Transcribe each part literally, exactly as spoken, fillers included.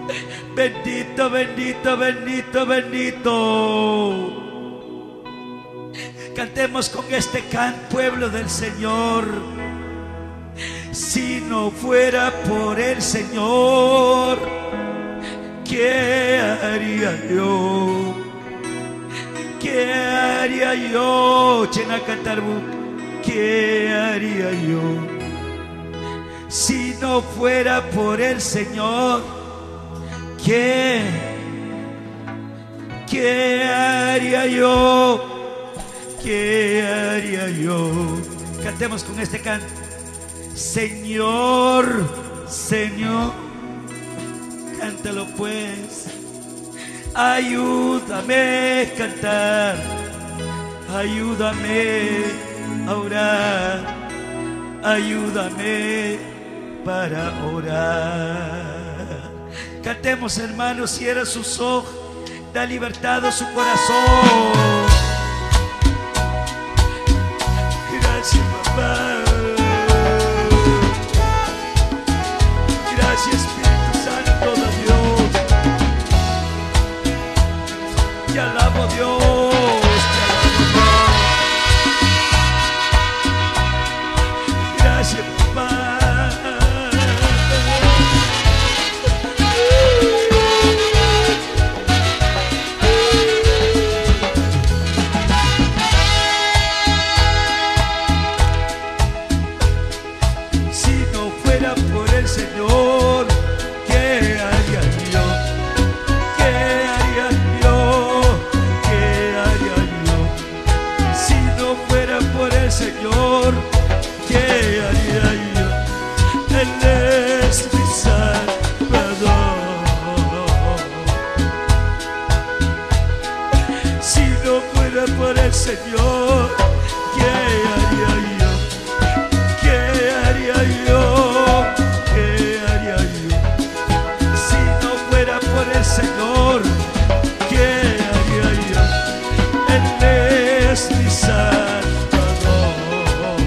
Bendito, bendito, bendito, bendito. Cantemos con este can, pueblo del Señor. Si no fuera por el Señor, ¿qué haría yo? ¿Qué haría yo? Chena cantar, ¿qué haría yo? Si no fuera por el Señor, ¿qué? ¿Qué haría yo? ¿Qué haría yo? Cantemos con este canto. Señor, Señor, cántalo pues. Ayúdame a cantar, ayúdame a orar, ayúdame para orar. Cantemos, hermanos, cierra sus ojos, da libertad a su corazón. Gracias, papá. Gracias, Espíritu Santo de Dios. Te alabo, Dios. Te alabo, Dios. Gracias, papá. Señor, ¿qué haría yo? ¿Qué haría yo? ¿Qué haría yo? Si no fuera por el Señor, ¿qué haría yo? Él es mi Salvador. Si no fuera por el Señor, ¿qué haría yo? ¿Qué haría yo? Señor, ¿qué haría yo? Él es mi Salvador.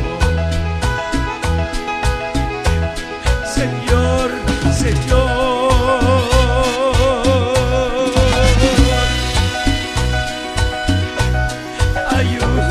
Señor, Señor, ayúdame.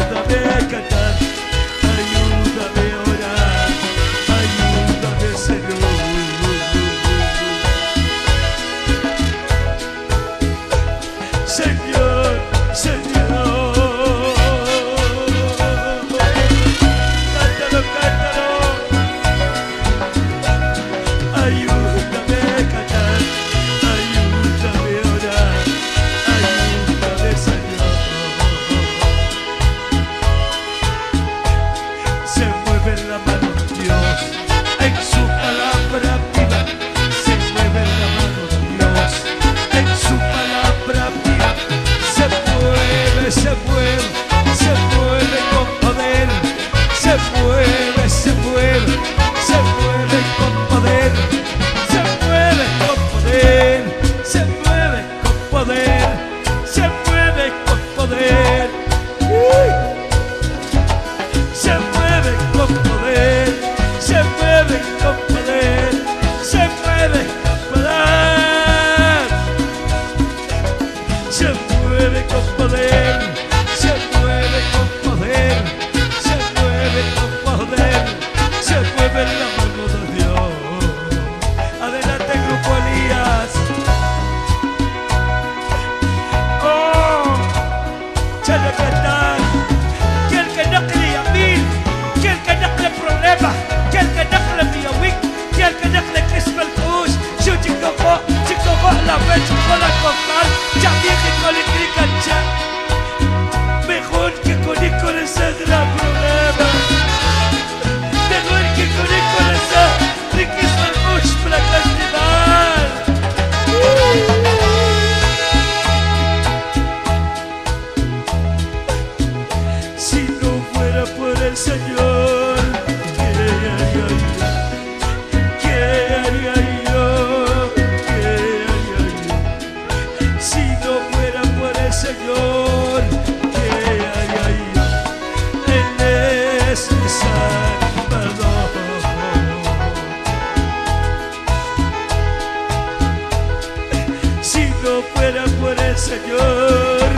no fuera por el Señor,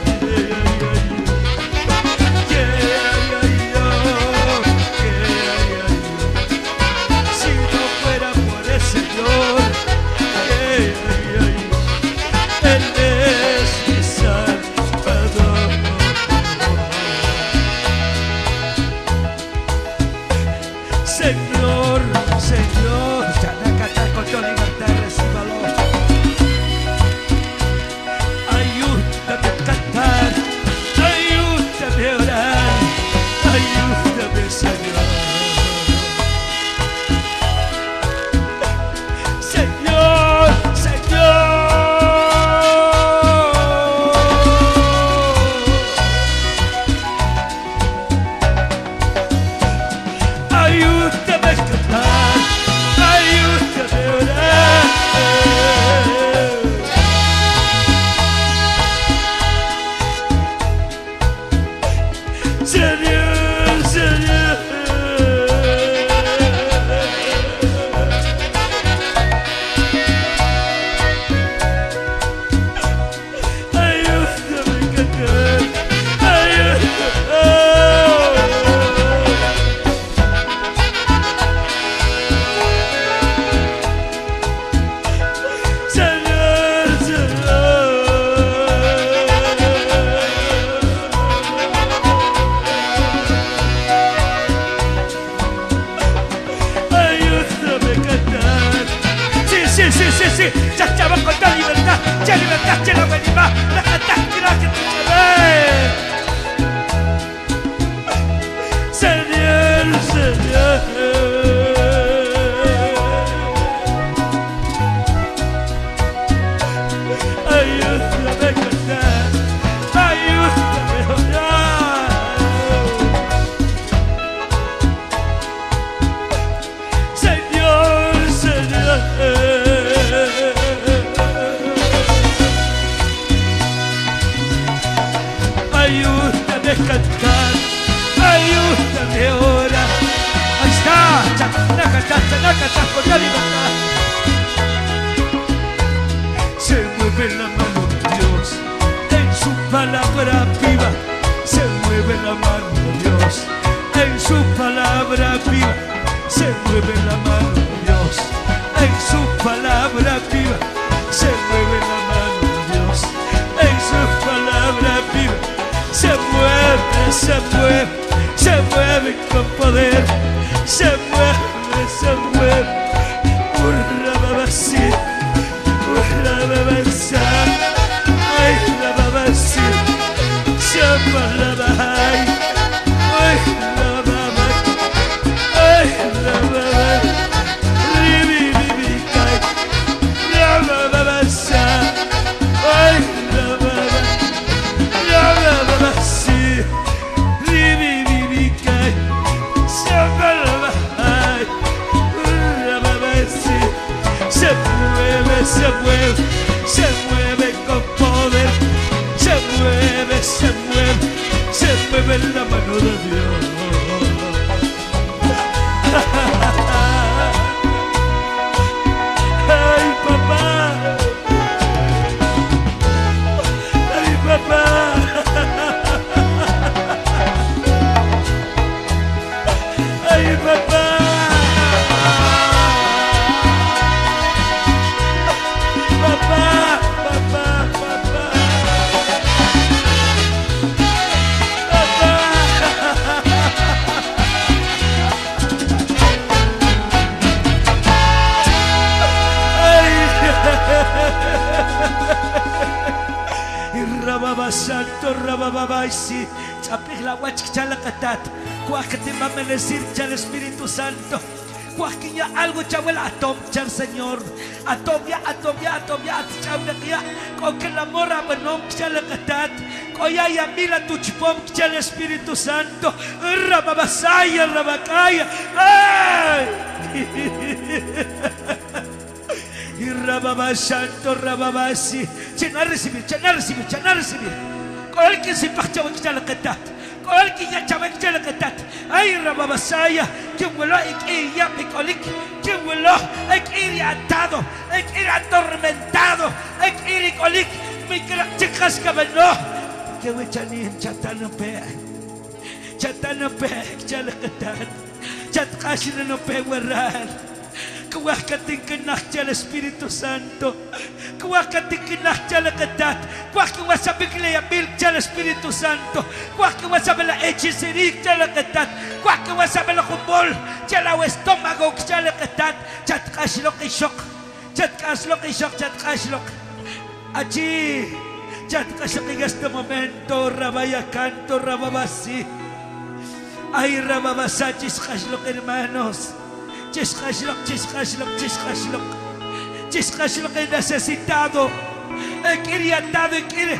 ¿qué haría yo? ¿Qué haría yo? Si no fuera por el Señor, ¿qué haría yo? Él es mi Salvador. Señor, Señor, ya no cantar con toda libertad, recíbalo. Ayúdame a cantar, ayúdame a orar, ayúdame, Señor. Señor, ayúdame a cantar, ayúdame a orar. Señor, Señor, ayúdame a cantar, ayúdame. Señor, Señor, ayúdame a cantar. Sí, sí, sí, sí, sí. Ya estaba con toda libertad. Ya libertad, ya la venimos. La cantaste, la que te llevé. Señor, Señor, ayúdame a cantar, ayúdame a orar. Señor, Señor, ayúdame a cantar, ayúdame a orar. Ahí está, la cantaste, la cantaste con la libertad. Se mueve la mano de Dios en su palabra viva. Se mueve la mano de Dios en su palabra viva. Se mueve la mano de Dios en su palabra viva. Se mueve la mano de Dios en su palabra viva. Se mueve, se mueve, se mueve con poder. Se mueve, se mueve. Urra babasí, urra babasá. Ay, la babasí, llama la babay. Ay, la babay, ay, la babay. Ribi, ribi, cay. La babasá. Ay, la babay, la babasí. Ribi, ribi, cay. Llama la babay. La babasí. Se mueve, se mueve, se mueve con poder. Se mueve, se mueve, se mueve la mano de Dios. Ay, papá. Ay, papá. Ay, papá. Papá, papá, papá. Rababa Santo, Rababa si chapig la wach chalakatat, cuaquete mamanecir chal Espíritu Santo, cuaquinya algo chabuela atom chal Señor, atomia, atomia, atomia, chabuela, con que la morra benom chalakatat, coya y amila tu chipom chal Espíritu Santo, Rababa saya, Rabacaya, ay. Y Rababa Santo, Rababa si, chena recibir, chena recibir, chena recibir. Con el que se pacha va a quitar la catat, con el que ya chava quitar la catat. Ay, Rababa saya, que vuelo y que ya picolic, que vuelo, hay que ir atado, hay que ir atormentado, hay que ir olik mi kra chikas kabano que wechani chatano pe chatano pe chalakatan chat kasino pe waral kuwakatin kinakcha el Espíritu Santo kuwakatin kinakcha la katat kuwaki wasabikle yabil el Espíritu Santo kuwaki wasabela hechicería la katat kuwaki wasabela kumbol chala estómago chala katat chat kaslo kishok chat kaslo kishok chat kaslo allí chat kaslo en este momento rabaya canto rababasi ay rababasachis kaslo hermanos Chiscashlok, chiscashlok, chiscashlok, chiscashlok he necesitado, he querido, he querido,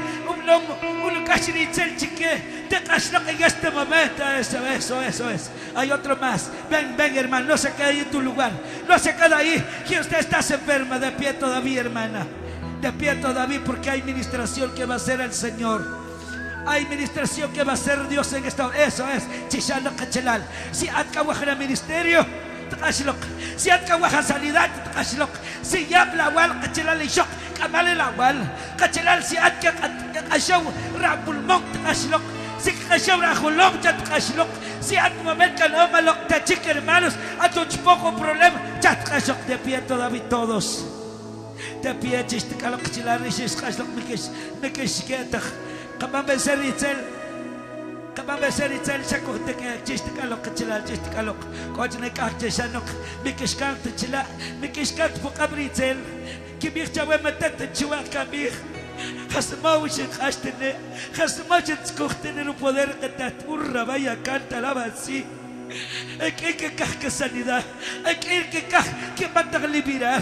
un cachinitel chique, te cashlok en este momento, eso, eso, eso es. Hay otro más, ven, ven hermano, no se quede ahí en tu lugar, no se quede ahí, que usted está enferma, de pie todavía hermana, de pie todavía porque hay ministración que va a hacer el Señor. Hay ministración que va a hacer Dios en esta hora, eso es, chishalok cachelal, si atkawaja ministerio, si atkawaja sanidad, si yabla wal cachelal y shock, kamal la wal, cachelal si atka kashaw rabulmok tashlock, si kashaw rajulok chatashlock, si atmoment kalomalok tachik hermanos, a tu poco problema, chatkashok de pie todavía todos. De pie chistikalo cachelal y shishkashlock mikish mikish ketach, kamam beser itzel. Kamam beser itzel shakot que chistikalo cachelal chistikalo, cochne kacheshanok, mikishkant chila, mikishkant pokabritzel, kibichawe metet chua kabir. Hasmauch hashtene, hasmauch tskohtene no poder que taturra vaya canta la vacía. Hay que caja sanidad, hay que caja que mata a liberar.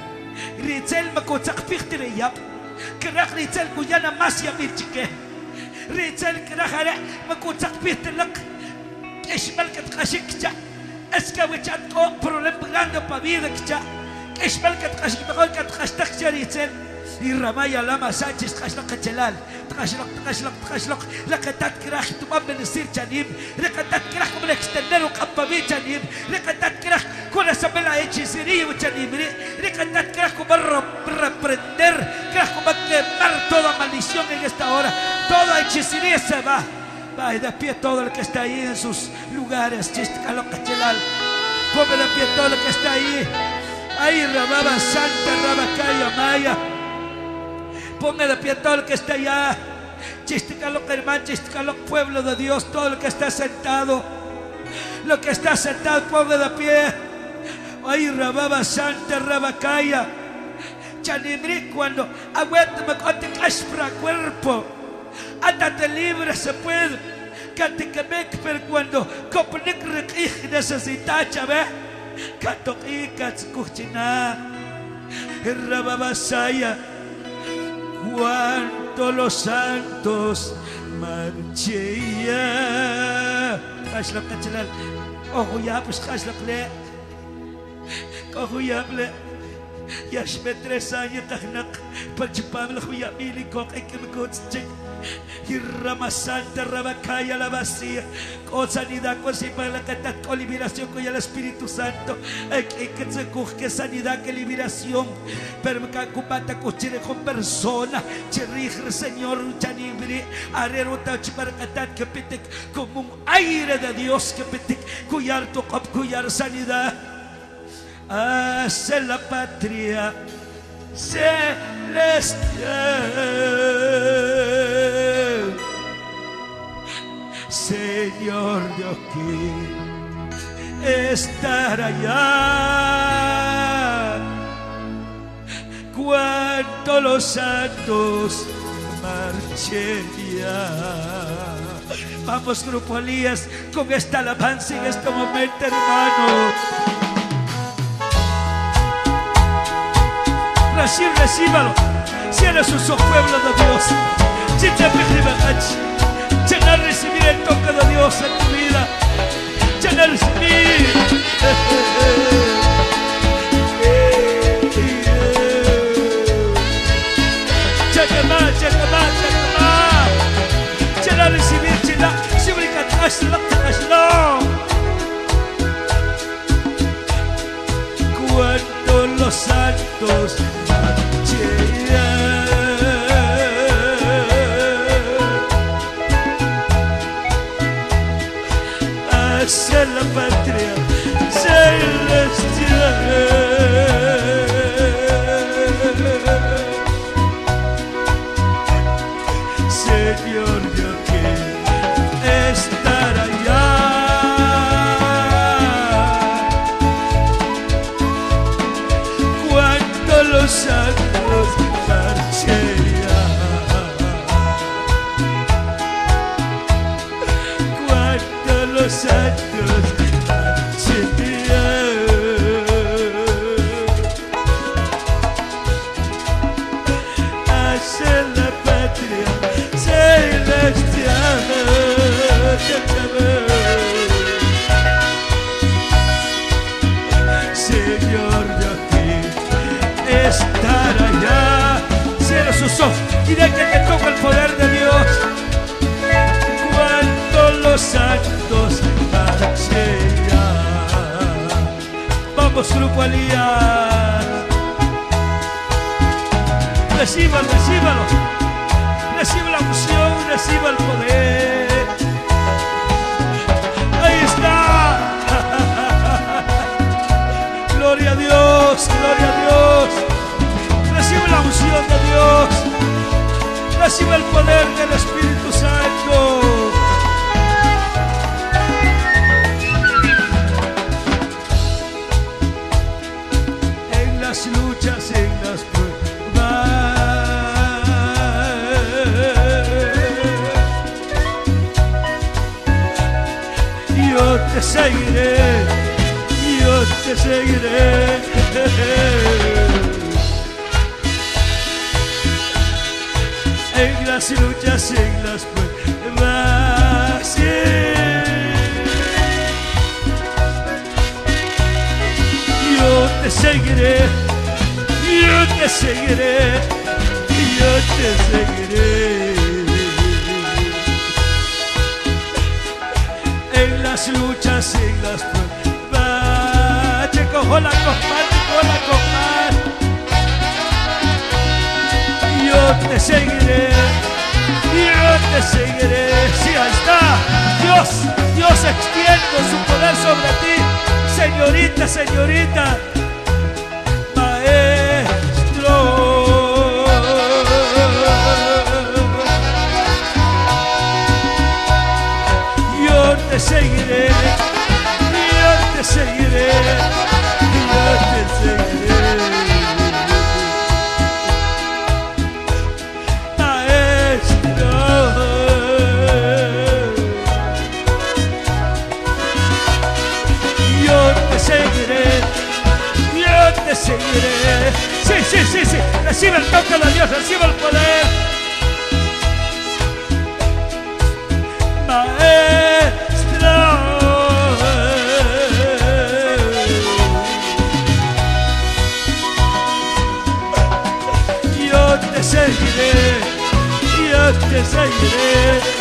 Ritzel makotzak pirtere yap, que rach ritzel kuyana mas ya mirchike. Ritzel que rachare makotzak pirtelak, esmal que tashikcha, escawichat ko problem grande pa vida kcha, esmal que tashik mejor que tastak ritzel. Y Ramaya Lama Sánchez Tashlok Cachelal Tashlok Tashlok Tashlok Lakatat Kirach tu mam benesir chanim Lakatat Kirach como extender un campamento chanim Lakatat Kirach con la sabela hechicería chanim Lakatat Kirach como reprender Kirach como quemar toda maldición en esta hora toda hechicería se va va y de pie todo el que está ahí en sus lugares Tashlok Cachelal ponme de pie todo el que está ahí ahí Rababa Santa Rabacaya Maya. Ponga de pie todo el que está allá. Chisticaloc, hermano, chisticaloc, pueblo de Dios. Todo el que está sentado. Lo que está sentado, ponga de pie. Ay, Rababa Santa Rabacaya. Chanimri, cuando aguanta me conte caspra cuerpo. Hasta te libre se puede. Cante que me pero cuando copnik requij necesita chave. Catoqui catscuchina. Rababa Saya. Cuánto los santos marchía. Cashlok cachelal. Ojo ya pues cashlok le. Ojo ya le. Ya shme tres años tahnak. Palchipable huya mili kok ekim kutschik. Y Rama Santa Rabacaya la vacía. Con sanidad, con simplemente con liberación con el Espíritu Santo. Que se coge sanidad, que liberación. Pero me cacupata cochire con persona. Chirigre Señor Chanibri. Arerota chiparcatat que pete como un aire de Dios que pete. Cuyar tu cop, cuyar sanidad. Hace la patria celestial. Señor Dios, que estar allá. Cuánto los santos marchen ya. Vamos, Grupo Elías, con esta alabanza en este momento, hermano. Recibe, recíbalo. Cierra sus ojos, pueblo de Dios. Si te pides, llena a recibir el toque de Dios en tu vida. Llena a recibir. Llena más, llena más, llena más. Llena a recibir, llena. Si brinca atrás, no te no. Cuando los santos marchan. santos marcharán. Cuando los santos marcharán hacia la patria celestial. Señor, yo aquí estar allá. Cierra sus ojos y deja que toque el poder de Dios. Cuando los santos marcharán. Vamos, grupo Elías. Recíbalo, recíbalo. Recibe la unción, reciba el poder. Ahí está. Gloria a Dios, gloria a Dios. Recibe la unción de Dios. Recibe el poder del Espíritu Santo. En las luchas, en las pruebas, yo te seguiré, yo te seguiré. En las luchas, en las pruebas, yo te seguiré, yo te seguiré, yo te seguiré. En las luchas, en las pruebas, che, cojo la copa, cojo la copa. Yo te seguiré, yo te seguiré. Sí, ahí está. Dios, Dios extiende su poder sobre ti. Señorita, señorita, maestro. Yo te seguiré, yo te seguiré, yo te seguiré. Te seguiré. Sí, sí, sí, sí. Recibe el toque de Dios, recibe el poder. Maestro, yo te seguiré, yo te seguiré.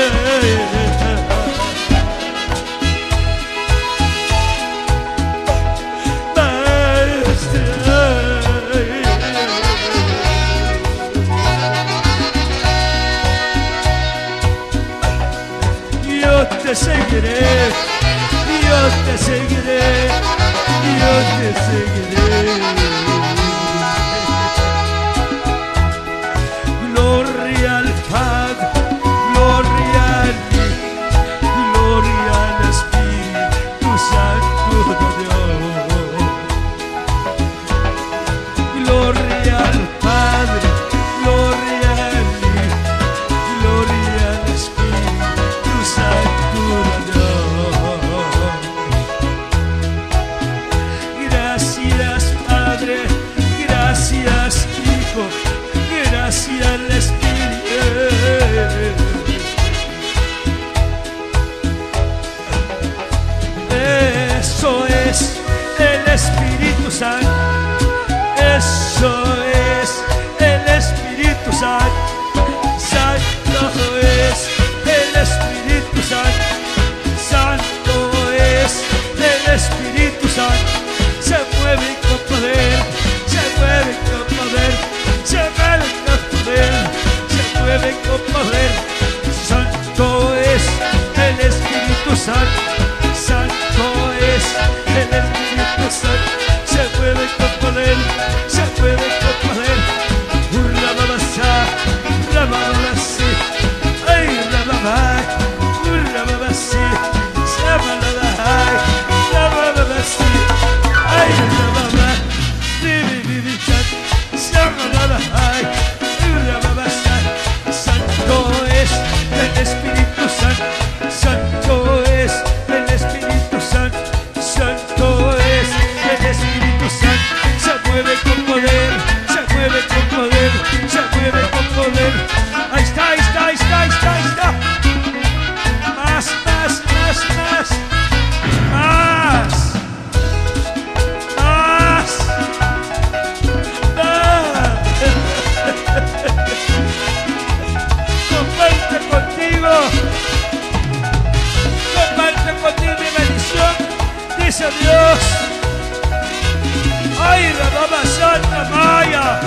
Te seguiré, yo te seguiré, yo te seguiré. Gloria al Padre, gloria al Hijo, gloria al Espíritu Santo de Dios. Gloria al Padre, gloria al Hijo, gloria al Espíritu Santo. poder, se mueve con poder. Ahí está, ahí está, ahí está, ahí está, ahí está. Más, más, más, más. Más. Más. Más. Comparte contigo. Comparte contigo mi bendición. Dice Dios. Ay, la baba santa Maya.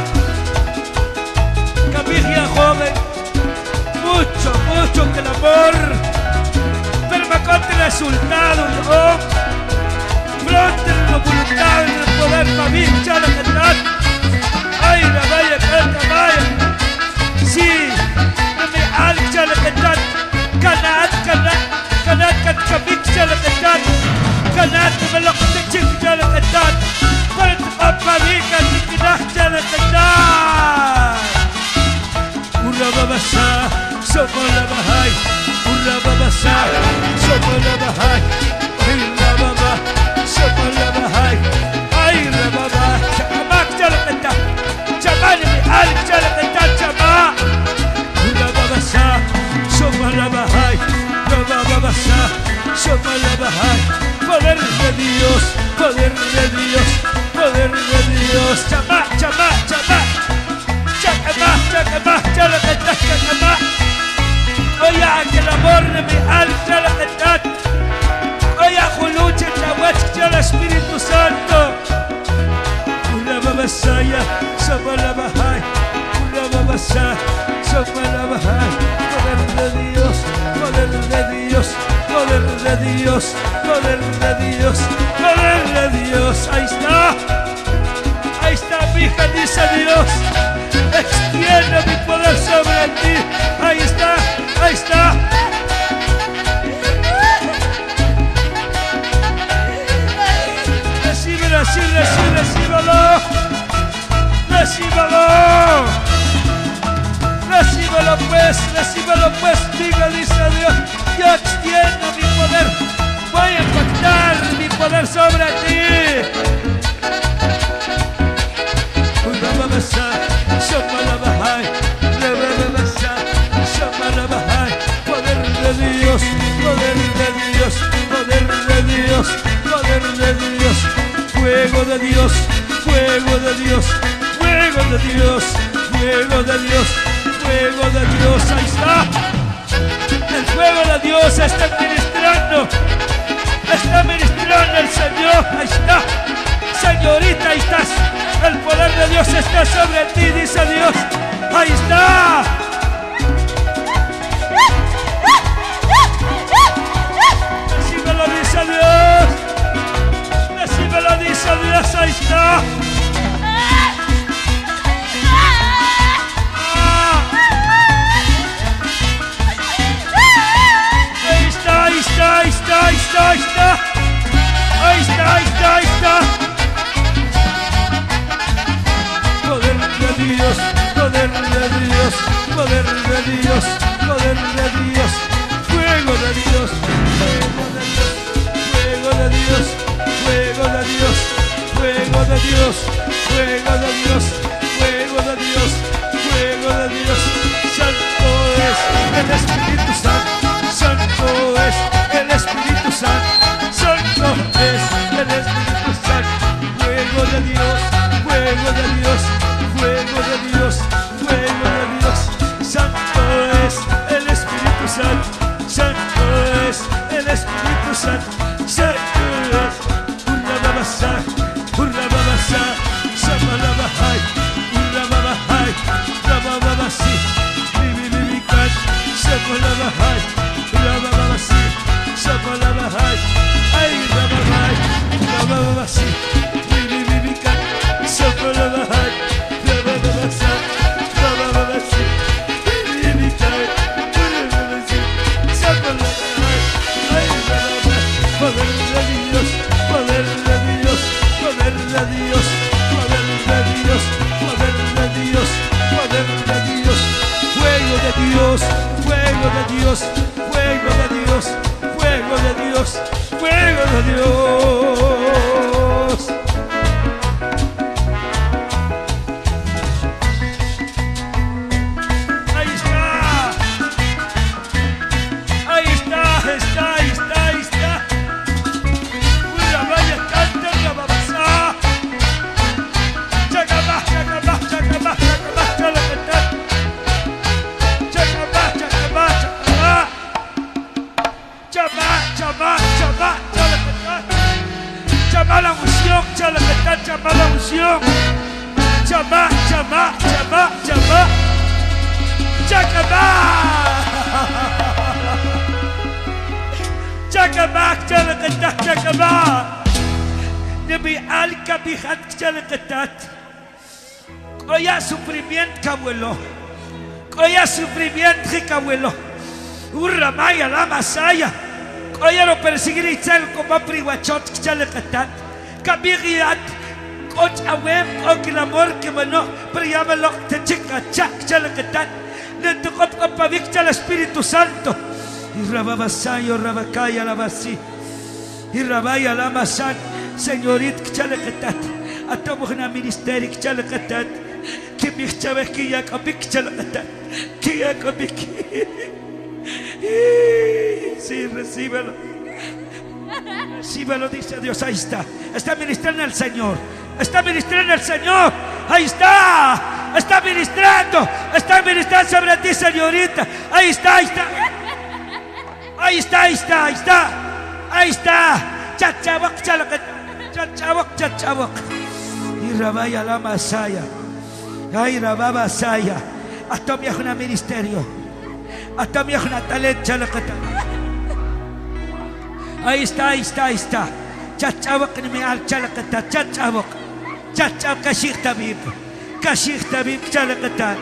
Camilla joven. Mucho, mucho que el amor. Pero me conte el resultado. Oh. Pronto en la voluntad, en el poder para mí. Chala cantar. Ay, la vaya canta Maya. Sí. No me alcha la cantar. Canat, canat. Canat, canat, canat, chala cantar. Canat, me lo conté chico, chala cantar. Aparica ni que la cantar. Urra babasa, somos la bahai. Urra babasa, somos la bahai. Ay la baba, somos la bahai. Ay la baba, chamac chala cantar. Chamani mi al chala cantar chama. Urra babasa, somos la bahai. Urra babasa, somos la bahai. Poder de Dios, poder de Dios. Poder de Dios, chama, chama, chama, chama, chama, chala cantar, chama. Oye, que el amor de mi alma, chala cantar. Oye, juluche, chahuach, chala Espíritu Santo. Una babasaya, somos la bahai. Una babasa, somos la bahai. Poder de Dios, poder de Dios, poder de Dios, poder de Dios, poder de Dios. Ahí está. Ahí está mi hija, dice Dios. Extiende mi poder sobre ti. Ahí está, ahí está. Recíbelo, recíbelo, recíbelo. Recíbelo. Recíbelo pues, recíbelo pues. Diga, dice Dios. Yo extiendo mi poder. Voy a impactar mi poder sobre ti. Poder de Dios, poder de Dios, poder de Dios, poder de Dios, fuego de Dios, fuego de Dios, fuego de Dios, fuego de Dios, fuego de Dios. Ahí está. El fuego de Dios está ministrando, está ministrando el Señor. Ahí está. Señorita, ahí estás. El poder de Dios está sobre ti, dice Dios. Ahí está. Recíbelo, dice Dios. Recíbelo, dice Dios. Ahí está. Ah. Ahí está, ahí está, ahí está, ahí está, ahí está. Ahí está, ahí está, ahí está. Poder de Dios, poder de Dios, poder de Dios, poder de Dios, fuego de Dios, fuego de Dios, fuego de Dios, fuego de Dios, fuego de Dios, fuego de Dios, fuego de Dios, fuego de Dios. Santo es el Espíritu Santo, Santo es el Espíritu Santo, Santo es el Espíritu Santo, fuego de Dios, fuego de Dios. Fuego de Dios, fuego de Dios, Santo es el Espíritu Santo, Santo es el Espíritu Santo, Santo es. Urra babasa, urra babasa, Chacabá. Nemi alca bijat chalequetat. Oya sufrimiento cabuelo. Oya sufrimiento cabuelo. Urramaya la masaya. Oya lo perseguir y chal como priwachot chalequetat. Kabiriat. Och awem och el amor que mano. Pero ya me lo te chica chak chalequetat. Le tocó para victor el Espíritu Santo. Y rababasayo rabacaya la vasi. Y rabaya la masan. Señorit chalequetat. Atomo en ministerio chalequetat. Que mi chave que ya cabic chalequetat. Que ya cabic. Sí, recíbelo. Recíbelo, dice Dios. Ahí está. Está ministrando el Señor. Está ministrando el Señor. Ahí está. Está ministrando. Está ministrando sobre ti, señorita. Ahí está, ahí está. Ahí está, ahí está, ahí está. Ahí está. Chachabok, chalacat. Chachabok, chachabok. Y rabaya la masaya. Ay, rababa saya. Hasta mi hijo en ministerio. Hasta mi hijo en talent, chalacata. Ahí está, ahí está, ahí está. Chachabok ni me al chalacata. Chachabok. Chachabok, kashik tabib. Kashik tabib, chalacata.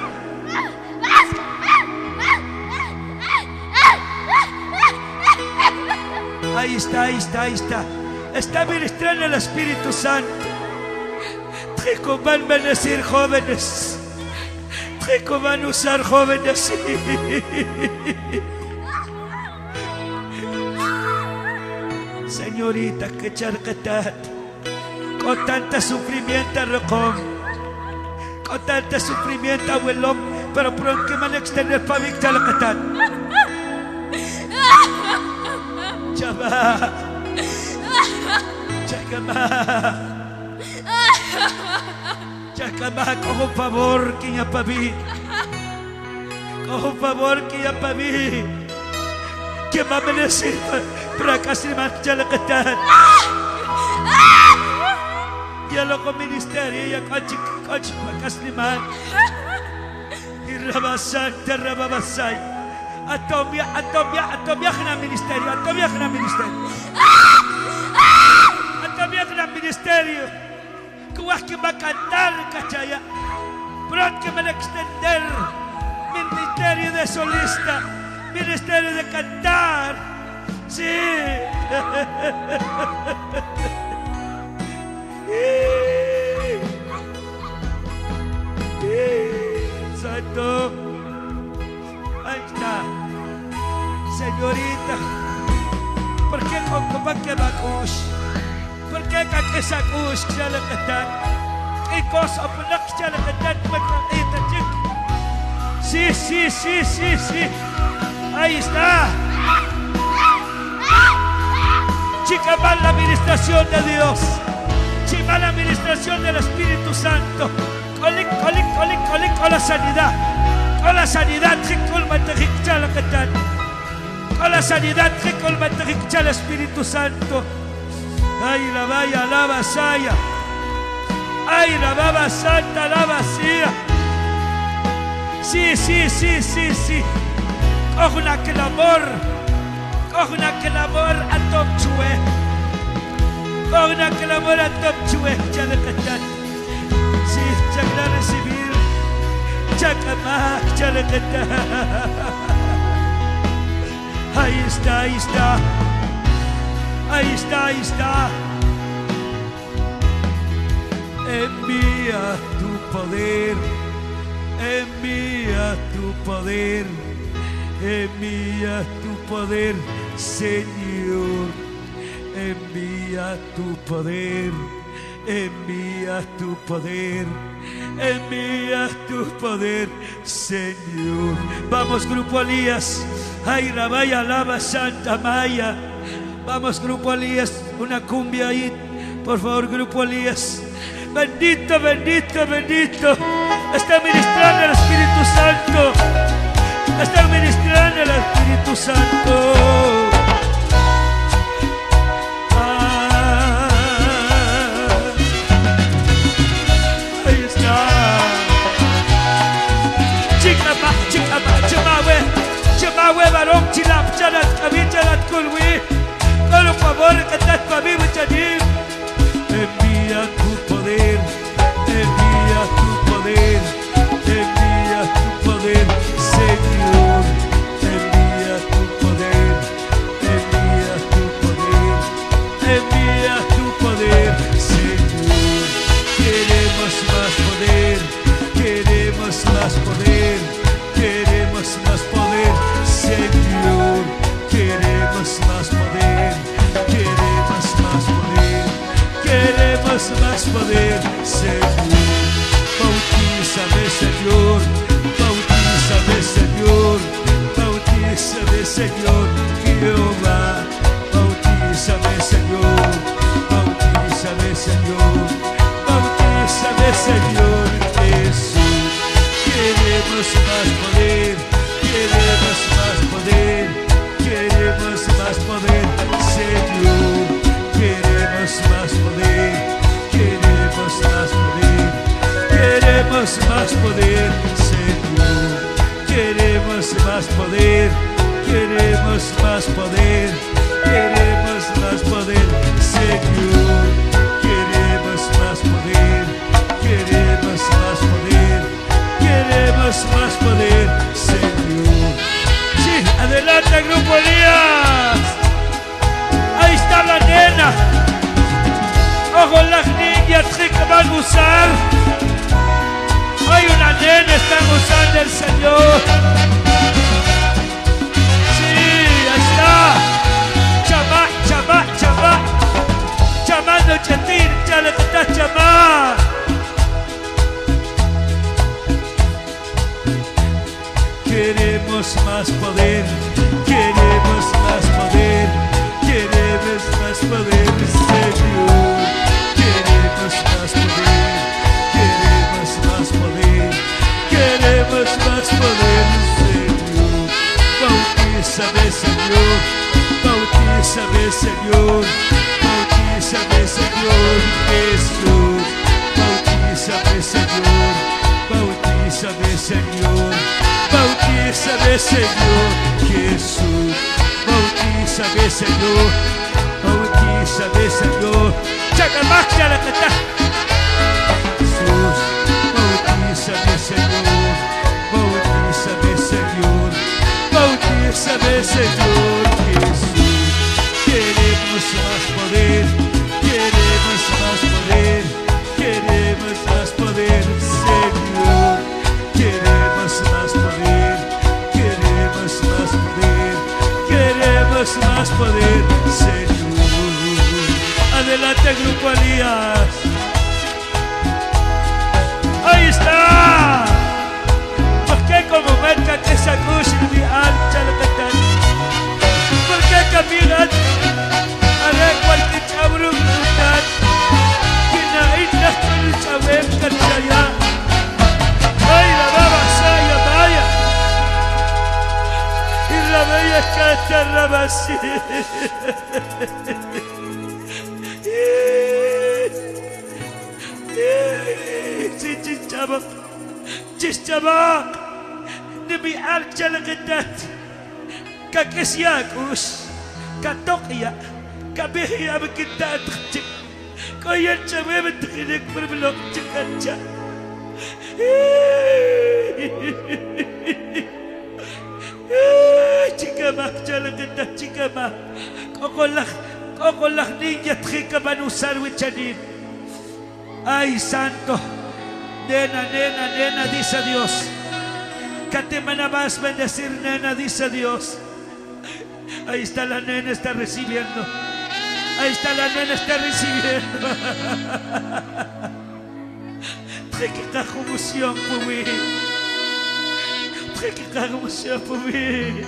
Ahí está, ahí está, ahí está. Está ministrando el Espíritu Santo. Trico van a bendecir jóvenes. Trico van a usar jóvenes. Señorita, que charcatat. Con tanta sufrimiento, rocón. Con tanta sufrimiento, abuelo. Pero pronto que van a extender para Víctor la catat. Chaba. Chacama. Chacama, con un favor que ya para mí. Con un favor que ya para mí. Que va a bendecir para casi más ya la catat. Ya lo con ministerio, ya coche, coche para casi más. Y rabasan, te rababasay. Atomia, atomia, atomia en el ministerio, atomia en el ministerio. Atomia en el ministerio. Que es que va a cantar, cachaya. Pronto que me va a extender. Ministerio de solista. Ministerio de cantar. Sí. Santo. Ahí está. Señorita, ¿por qué con copa que va kush? ¿Por qué con esa kush que se le queda? ¿Qué cosa por la que se le queda? Sí, sí, sí, sí, sí. Ahí está. Chica, va la administración de Dios. Chica, va la administración del Espíritu Santo. Colic, colic, colic, colic, con la sanidad. Con la sanidad, con la sanidad, con el Espíritu Santo. Ay, la vaya, la vasalla. Ay, la baba santa, la vacía. Sí, sí, sí, sí, sí. Coge una clamor. Coge una clamor a top chue. Coge una clamor a top chue. Ya de cantar. Sí, ya la recibir. Chacamac, chalequeta. Ahí está, ahí está. Ahí está, ahí está. Envía tu poder. Envía tu poder. Envía tu poder, Señor. Envía tu poder. Envía tu poder. Envía tu poder, Señor. Vamos, Grupo Elías. Ay, Rabaya, Lava, Santa Maya. Vamos, Grupo Elías. Una cumbia ahí. Por favor, Grupo Elías. Bendito, bendito, bendito. Está ministrando el Espíritu Santo. Está ministrando el Espíritu Santo. con los favores que estás para mí, Chanim. Envía tu poder, envía tu poder, envía tu poder, Señor. Envía tu poder, envía tu poder, envía tu poder, Señor. Queremos más poder, queremos más poder, queremos más poder, Señor. Queremos más poder, queremos más poder, queremos más poder, Señor. Bautízame, Señor, bautízame, Señor, bautízame, Señor, Jehová. Bautízame, Señor, bautízame, Señor, bautízame, Señor Jesús. Queremos más poder, queremos más poder, queremos más poder, Señor. Queremos más poder, queremos más poder, queremos más poder, Señor. Queremos más poder, queremos más poder, queremos más poder, Señor. Queremos más poder, queremos más poder, queremos más poder, Señor. Sí, adelante, Grupo Elías. Ahí está la nena. Ojo, las niñas que van a usar. Hay una nena, están usando el Señor. Sí, ahí está. Chamá, chamá, chamá. Chamando chatín, chale que está chamá. Queremos más poder, queremos más poder, queremos más poder, Señor. Queremos más poder, queremos más poder, queremos más poder, Señor. Bautízame, Señor, bautízame, Señor, bautízame, Señor Jesús. Bautízame, Señor, bautízame, Señor, bautízame, Señor Jesús. Bautízame, Señor, bautízame, Señor. Chaca más que la que está. Jesús, bautízame, Señor, bautízame, Señor, bautízame, Señor Jesús. Queremos más poder, queremos más poder, queremos más poder, Señor. Queremos más poder, queremos más poder, queremos más poder, Señor. Adelante, Grupo Elías. Ahí está. ¿Por qué como marca que esa cosa y mi ancha la catan? ¿Por qué caminan? Haré cualquier chabrón brutal. Que no hay nada con el chabén cachaya. Ay, la baba saya, vaya. Y la bella cata la vacía. Chistabak, chistabak, nimi archa la ketat, kakesyakus, katokya, kabihya bekitat, koyan chawe betkinek berbelok cikaca. Chikamak chala ketat chikamak, kokolak, kokolak niña trika banusar wichanin. Ay, santo, nena, nena, nena, dice Dios. Que te van a más bendecir, nena, dice Dios. Ahí está la nena, está recibiendo. Ahí está la nena, está recibiendo. Trekika emoción por mí. Trekika emoción por mí.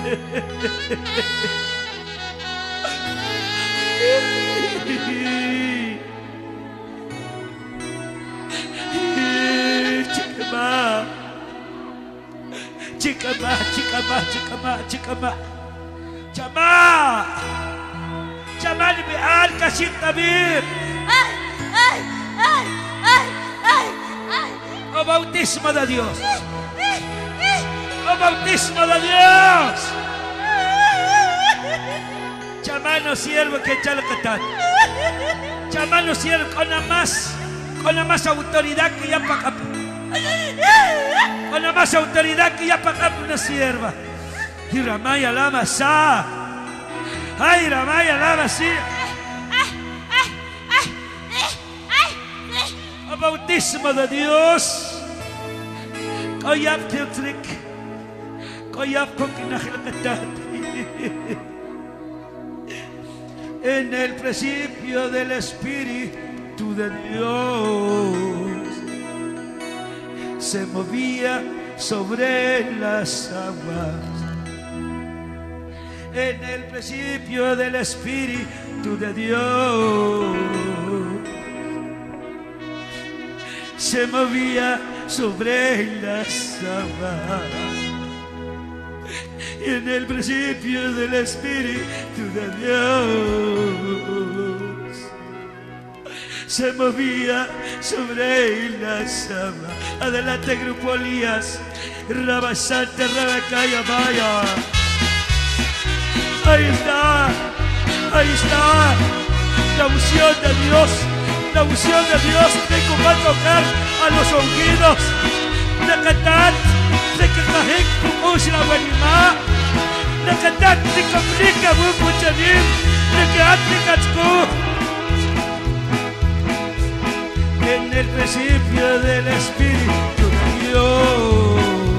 Chica más, chica más, chica más, chica más. Chama, chama ni biar kasih tabir. Ay, ay, ay, ay, ay, ay. O bautismo de Dios. O bautismo de Dios. Chamano siervo que chalcatat. Chamano siervo con la más, con la más autoridad que ya para acá. Con la más autoridad que ya para acá una sierva. Y Ramaya Lama sa. Ay, Ramaya Lama sí. El bautismo de Dios. Koyap tiltrik. Koyap kokinajilkatat. En el principio del Espíritu de Dios se movía sobre las aguas. En el principio del Espíritu de Dios se movía sobre las aguas. Y en el principio del Espíritu de Dios se movía sobre las aguas. Adelante, grupo Elías. Rabasante, Rabacaya, vaya. Ahí está, ahí está la unción de Dios. La unción de Dios que va a tocar a los ungidos. La cantar, de que cajek pupush la wenima. La cantar, de que aplica bupuchanim, de que aplica chku. En el principio del Espíritu de Dios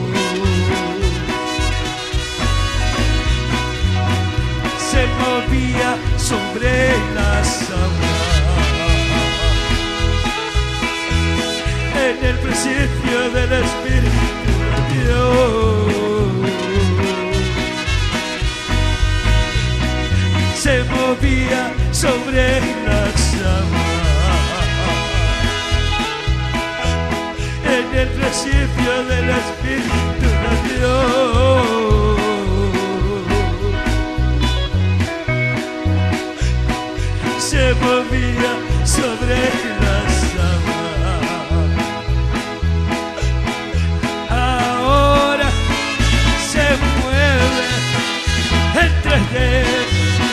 se movía sobre las aguas. En el principio del Espíritu de Dios se movía sobre las aguas. En el principio del Espíritu de Dios se movía sobre las aguas. Ahora se mueve entre de mi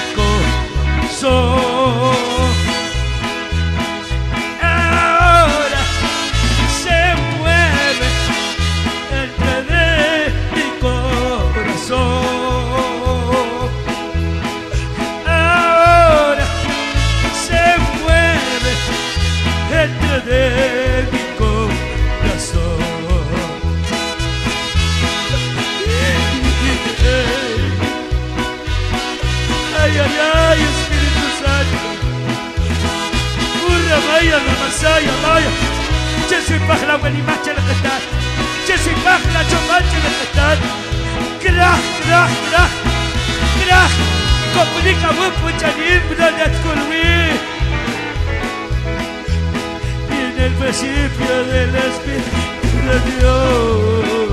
corazón. Ahora se mueve entre de mi corazón. Ahora se mueve entre de mi corazón. Ay, ay, ay, Espíritu Santo. Urra, vaya, ramasaya, vaya. Che soy pajla, buenimacha, la catar. Che soy pajla, chomacha, la catar. Krach, krach, krach, krach. Comunica, bupu, chanim, bradat, kulwi. Y en el principio del Espíritu de Dios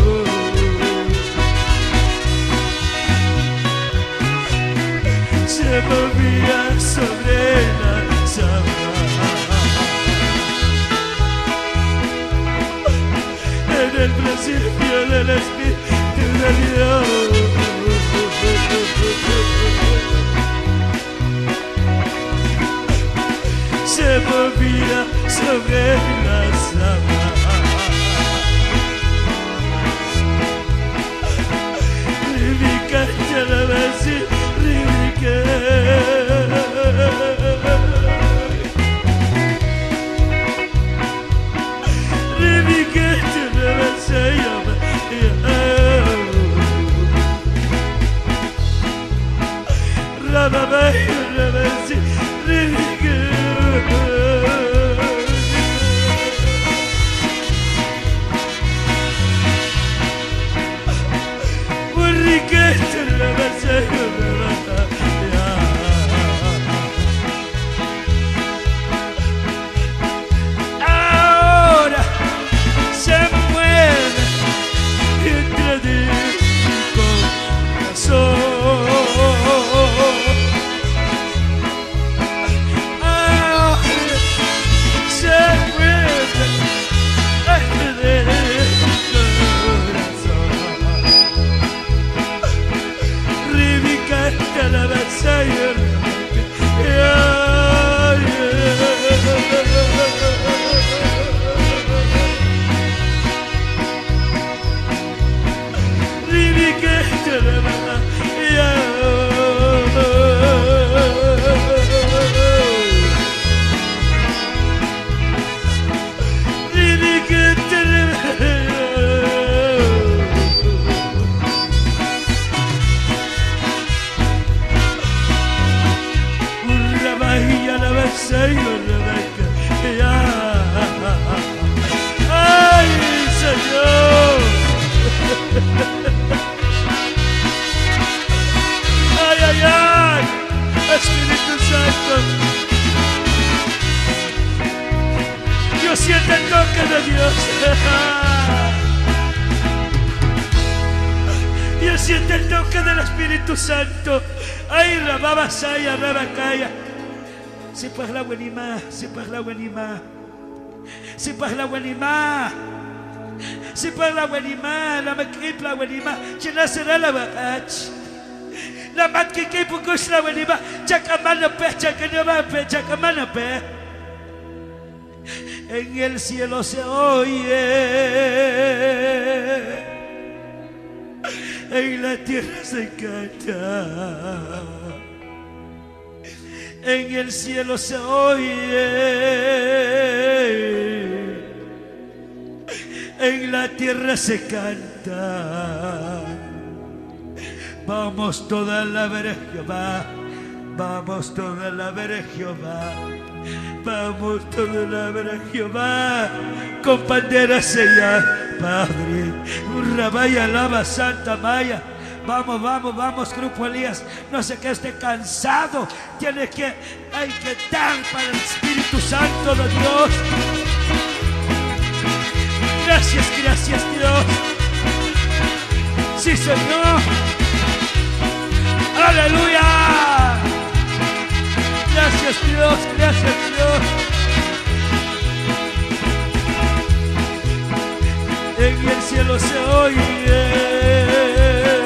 se movía sobre las aguas. En el principio del Espíritu de Dios se movía sobre las aguas. Ribica, Chalabasi, Ribica. Ribica, Chalabasi, Rababai, Rabasi, Ribica. que te revela. Dime que te revela. Una bahía la besé y una beca. Ya. ¡Ay, Señor! ¡Ay, ay, ay! Espíritu Santo, yo siento el toque de Dios. Yo siento el toque del Espíritu Santo. ¡Ay, Rababasaya, Rabacaya! Si pues la buenima, si pues la buenima. Si pues la buenima, si pues la buenima, la maquip la buenima, china será la bacach. La maquip pukus la buenima, chacamana pe, chacamana pe, chacamana pe. En el cielo se oye, en la tierra se canta. En el cielo se oye, en la tierra se canta. Vamos toda la ver a Jehová, vamos toda la ver a Jehová, vamos toda la ver a Jehová, con banderas sellas, Padre, un rabaya alaba Santa Maya. Vamos, vamos, vamos, Grupo Elías. No sé que esté cansado. Tiene que, hay que dar para el Espíritu Santo de Dios. Gracias, gracias, Dios. Sí, Señor. Aleluya. Gracias, Dios, gracias, Dios. En el cielo se oye.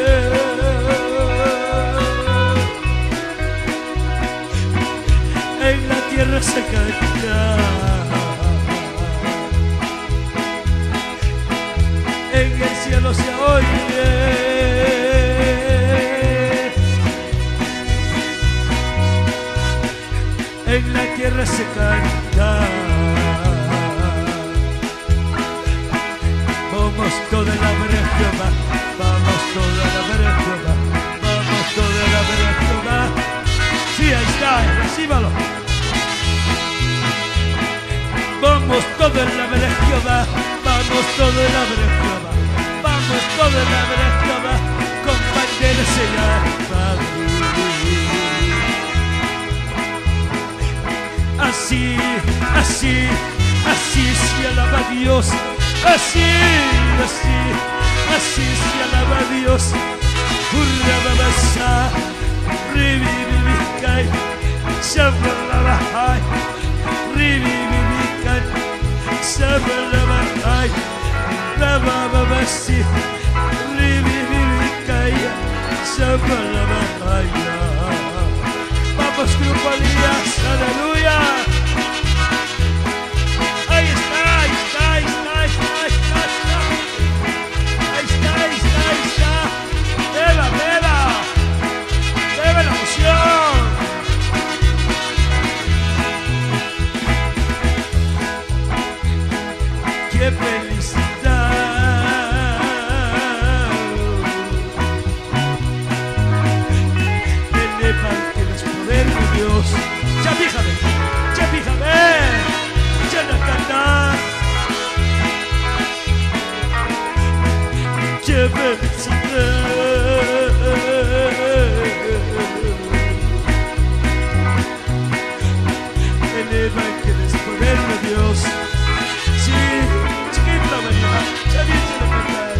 En la tierra se canta, en el cielo se oye, en la tierra se canta. Vamos toda la ver a Jehová, vamos toda la ver a Jehová, vamos toda la ver a Jehová. Sí, ahí está, recíbalo. Vamos todo en la ver a Jehová, vamos todo en la ver a Jehová, vamos todo en la ver a Jehová, con banderas selladas, Padre. Así, así, así se alaba a Dios, así, así, así se alaba a Dios. Urrababasa, ribibibikai, shabalabahai, ribibibikai, shabalabahai, rabababasi, ribibibikai, shabalabahai. Vamos, Grupo Elías, aleluya. Ahí está, ahí está, ahí está, ahí está, ahí está, ahí está, ahí está, ahí está. Beba, beba, beba la emoción. Qué felicidad. Dios, ya fíjate, ya fíjate, ya no cantar. Qué felicidad. El evangelio es poder de Dios. Sí, chiquita María, ya viste la cantar.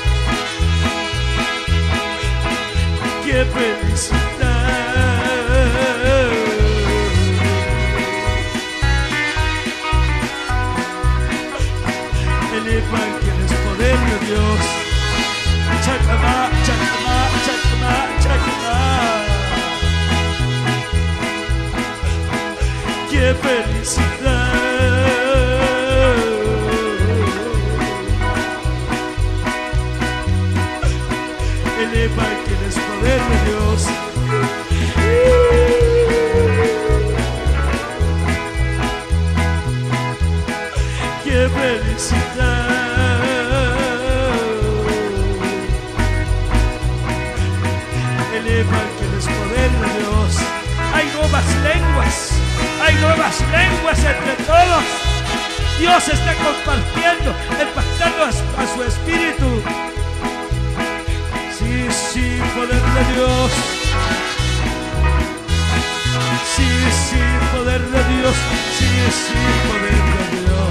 Qué felicidad. El evangelio es poder de Dios. Chacama, chacama, chacama, chacama. Qué felicidad. El eleva y tienes poder de Dios. ¡Qué felicidad! Eleva y tienes poder de Dios. Hay nuevas lenguas, hay nuevas lenguas entre todos. Dios está compartiendo, impactando a, a su espíritu. Sí, sí, poder de Dios. Sí, sí, poder de Dios. Sí, sí, poder de Dios.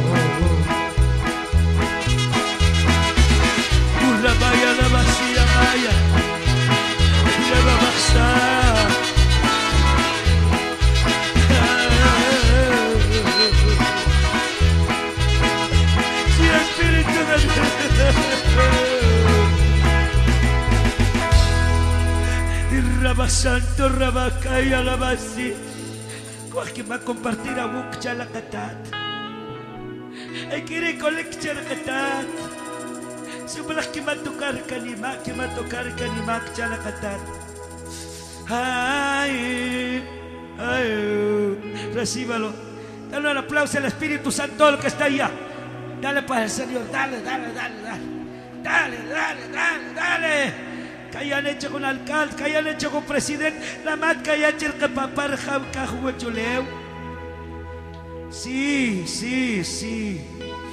La vaya, la vacía, vaya. La va a pasar. Sí, Espíritu de Dios. Raba Santo, Raba Kaya, la vacía. ¿Quién va a compartir a Bukcha la catat? Hay que ir con la catat. Si malas que va a tocar canima, que va a tocar canima, chala catar. Ay, ay, recíbalo. Dale un aplauso al Espíritu Santo, lo que está allá. Dale para el Señor, dale, dale, dale, dale. Dale, dale, dale, dale. Que hayan hecho con alcalde, que hayan hecho con presidente, la mat que hayan hecho que papar jam cajue chuleo. Sí, sí, sí.